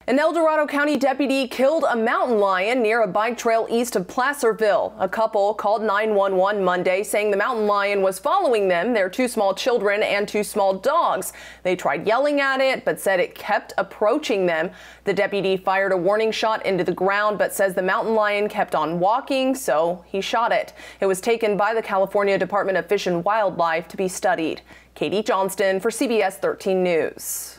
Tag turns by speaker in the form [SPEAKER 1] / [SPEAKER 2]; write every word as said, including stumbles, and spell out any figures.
[SPEAKER 1] An El Dorado County deputy killed a mountain lion near a bike trail east of Placerville. A couple called nine one one Monday saying the mountain lion was following them, their two small children and two small dogs. They tried yelling at it, but said it kept approaching them. The deputy fired a warning shot into the ground, but says the mountain lion kept on walking, so he shot it. It was taken by the California Department of Fish and Wildlife to be studied. Katie Johnston for C B S thirteen News.